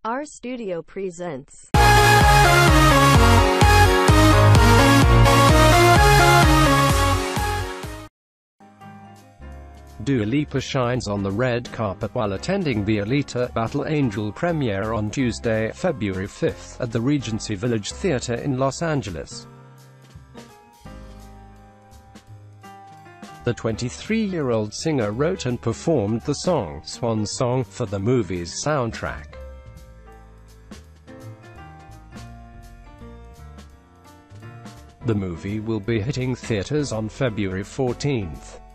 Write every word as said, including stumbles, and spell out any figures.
Our studio presents Dua Lipa shines on the red carpet while attending the Alita Battle Angel premiere on Tuesday, February fifth, at the Regency Village Theatre in Los Angeles. The twenty-three-year-old singer wrote and performed the song, Swan Song, for the movie's soundtrack. The movie will be hitting theaters on February fourteenth.